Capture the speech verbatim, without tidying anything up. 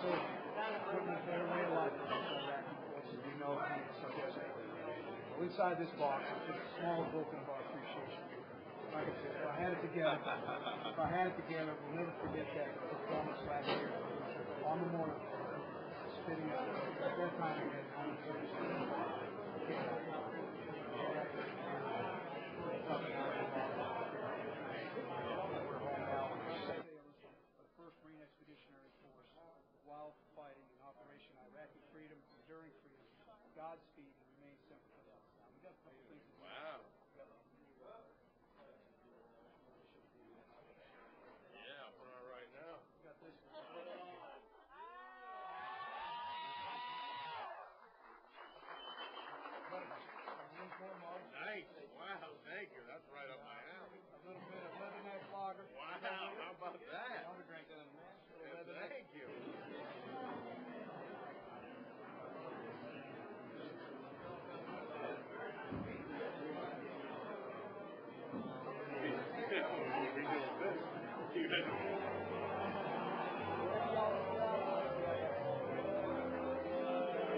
also putting a better way of life on that course, as we know from such as so inside this box is just a small token of our appreciation. Like I said, if I had it together, if I had it together, we'll never forget that performance last year on Memorial Day, spitting at that time we had home field.